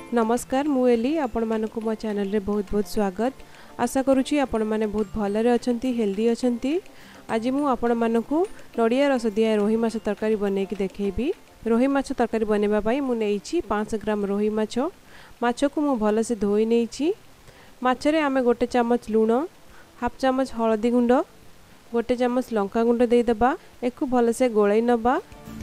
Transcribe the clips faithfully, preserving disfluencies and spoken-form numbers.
नमस्कार मु एली आपण मानकु मो चैनल रे बहुत बहुत स्वागत। आशा करूची आपण माने बहुत भलरे अछंती हेल्दी अछंती। आज मु आपण मानकु नडिया रस दिया रोही माछ तरकारी बने की देखैबी। रोही माछ तरकारी बनेबा पई मु नेइची पाँच ग्राम रोही माछ। माछ को मु भल से धोई नेइची। माछ रे आमे गोटे चम्मच लूण, हाफ चम्मच हळदी गुंड, गोटे चम्मच लंका गुंड दे देबा। एकु भल से गोळै नबा।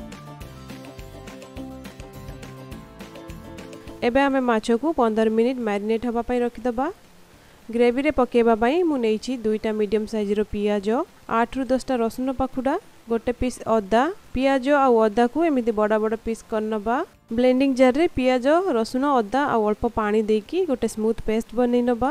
एबे आमे माछ को पंद्रह मिनिट मैरिनेट हवा पई रखि दबा। ग्रेवी रे पकेबा पई मु नेइची दुईटा मीडियम साइज रो पियाज, आठ रु दस टा रसुन पाखुडा, गोटे पीस अदा। पियाज आ अदा को एमिति बड़ा बड़ा पीस करनबा। ब्लेंडिंग जार रे पियाज, रसुन, अदा आ अल्प पानी देकी गोटे स्मूथ पेस्ट बनै नबा।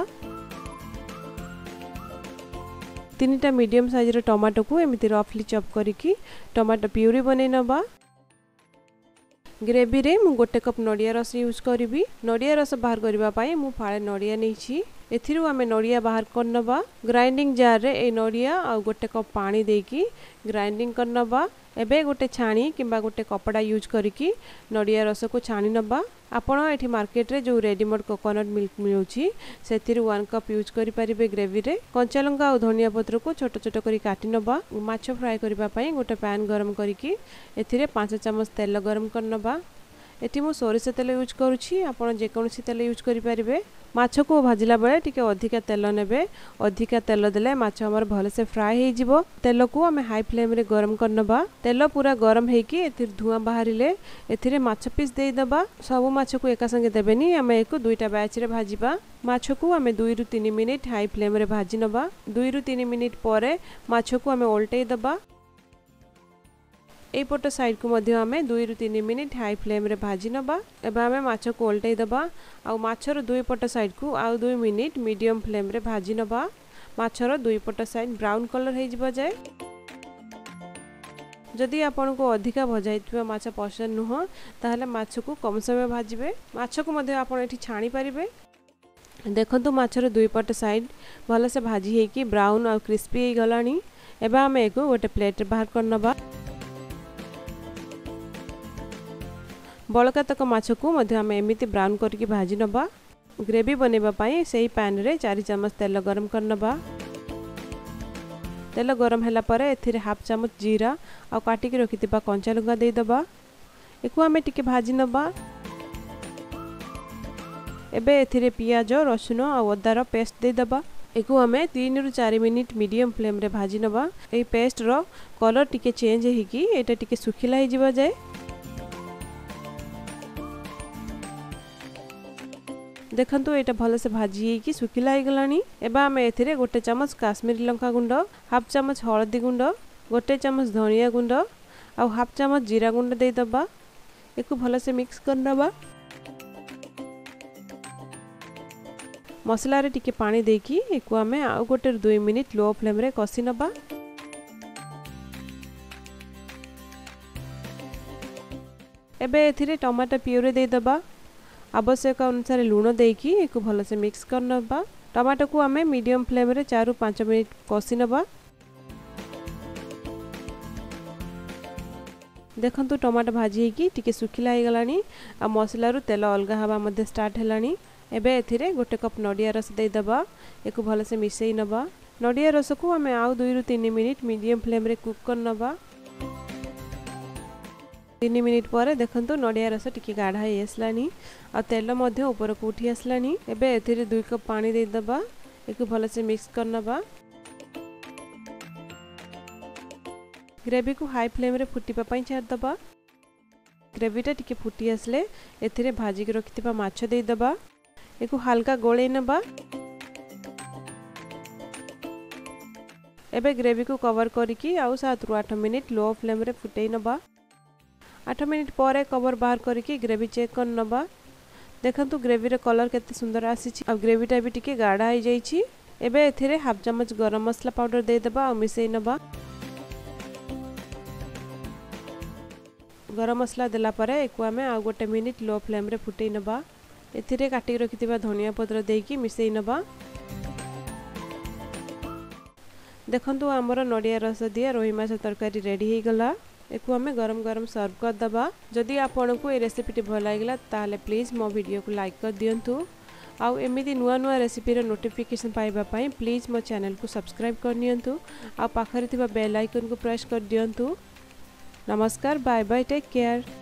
तीनटा मीडियम साइज रो टमाटो को एमिति रफली चॉप करिकी टमाटो प्यूरी बनै नबा। ग्रेवी रे मु गोटे कप नडिया रस यूज करी। नडिया रस बाहर करबा पाई मु फाळे नडिया नेछि। एथिरु आमे नडिया बाहर करनबा। ग्राइंडिंग जार रे ए नडिया आ गोटे कप पानी देकी ग्राइंडिंग करनबा। एबे गोटे छाणी किंबा गोटे कपड़ा यूज करिकी नडिया रस को छाणी नबा। आपण एठी मार्केट रे जो रेडीमेड कोकोनट मिल्क मिलुची सेथिरु वन कप यूज करि परिबे। ग्रेवी रे कंचा लंका और धनिया पत्र को छोट छोट करी काटी नबा। माछ फ्राई करबा पई गोटे पैन गरम करिकी एथिरे पाँच चम्मच तेल गरम करनबा। एठी मु सोरिष तेल यूज करूची। आपण जे कोनसी तेल यूज करि परिबे। माछ को भाजिला बेले टिके अधिका तेल नेबे। अधिका तेल देले माछ हमर भले से फ्राई हे जिवो। तेल को हमें हाई फ्लेम रे गरम करनबा। तेल पूरा गरम हेकी एथिर धुआं बाहरिले एथिरे माछ पीस देई दबा। सब माछ को एका संगे देबेनी, हमें एको दुईटा बैच रे भाजिबा। माछ को हमें दुई रु तीन मिनिट हाई फ्लेम रे भाजी नबा। दुई रु तीन मिनिट परे माछ को हमें उल्टेई दबा। एपट साइड को मध्य आमे दुई रु तीन मिनिट हाई फ्लेम रे भाजी नबा। एबे आमे माछ को उल्टेई दबा आ माछर दुई पट साइड को आउ दुई मिनिट मीडियम फ्लेम रे भाजी नबा। माछर दुई पट साइड ब्राउन कलर हे जिबा जाय। जदि आपन को अधिका भजाइतबा माछ पसंद नुह ताहले माछ को कम समय भाजिबे। माछ को मध्य आपन एठी छाणी परिबे। देखंतु माछर दुई पट साइड भले से भाजी हे कि ब्राउन और क्रिस्पी हे गलानी। एबे आमे एको गोटे प्लेट रे बाहर करनबा। बळका तक माछ को मध्य आमे एमिति ब्राउन करके भाजी नबा। ग्रेवी बनेबा पई सेही पैन रे चार चम्मच तेल गरम करनबा। तेल गरम हैला परे एथिरे हाफ चम्मच जीरा आ काटी के रखितिबा कंचा लंका दे दबा। एको आमे टिके भाजी नबा। एबे एथिरे पियाज, रसुन आ अदा रो पेस्ट दे दबा। एको आमे तीन रु चार मिनिट मीडियम फ्लेम रे भाजी नबा। एई पेस्ट रो कलर टिके चेंज हेकी एटा टिके सुखिला हे जिबा जाय। देखंतु एटा भले से भाजी की सुखिला हे गलानी। एबा आमे एथिरे गोटे चम्मच काश्मीरी लंका गुंड, हाफ चम्मच हळदी गुंड, गोटे चम्मच धनिया गुंड आ हाफ चम्मच जीरा गुंड दे दबा। एको भले से मिक्स करनबा। मसला रे टिके पानी देकी एको आमे आ गोटे दो मिनिट लो फ्लेम रे कसी नबा। एबे एथिरे टमाटो प्यूरी दे दबा। आवश्यक अनुसार लूण देकी एको भल से मिक्स करनबा। टमाटो को हमें मीडियम फ्लेम रे चार रु पाँच मिनिट कसी नबा। देखंतु टमाटो भाजी हेकी टिके सुखिला हे गलानी आ मसला रु तेल अलगा हवा मध्ये स्टार्ट हेलानी। एबे एथिरे गोटे कप नडिया रस दे दबा। एको भल से मिसेई नबा। नडिया रस को हमें आउ दुई रु तीन मिनिट मीडियम फ्लेम रे कुक करनबा। तीन मिनिट पर देखंतु नडिया रस टिके गाढ़ा हे आसलानी आ तेल मध्य ऊपर को उठी आसलानी। एबे एथिरे दुई कप पानी दे दबा। एको भल से मिक्स करनबा। ग्रेवी को हाई फ्लेम रे फुटीबा पई छाड़ दबा। ग्रेवीटा टिके फुटी आसले एथिरे भाजी के रखितिबा माछ दे दबा। एको हल्का गोळे नबा। एबे ग्रेवी को कवर करिकी आउ सात रु आठ मिनिट लो फ्लेम रे फुटेई नबा। आठ मिनिट पर कवर बाहर करके ग्रेवी चेक कर नबा। देखंतु ग्रेवी रे कलर केते सुंदर आसीछि आ ग्रेवीटा भी टिके गाढ़ा हो जाइछि। एबे एथिरे हाफ चम्मच गरम मसला पाउडर दे दबा आ मिसेई नबा। गरम मसला देला परे एको आमे आ गोटे मिनिट लो फ्लेम रे फुटेई नबा। एथिरे काटी रखितिबा धनिया पत्र देकी मिसेई नबा। देखंतु हमर नडिया रस दिया रोही माछ तरकारी रेडी हे गला। एको आमे गरम गरम सर्व कर दबा। जदि आपन को ए रेसिपी भल लागला ताले प्लीज मो वीडियो को लाइक कर दियंतु। आउ एमिदी नुआ नुआ रेसिपी रो नोटिफिकेशन पाइबा पई प्लीज मो चैनल को सब्सक्राइब कर नियंतु। आ पाखरे थिबा बेल आइकन को प्रेस कर दियंतु। नमस्कार, बाय बाय, टेक केयर।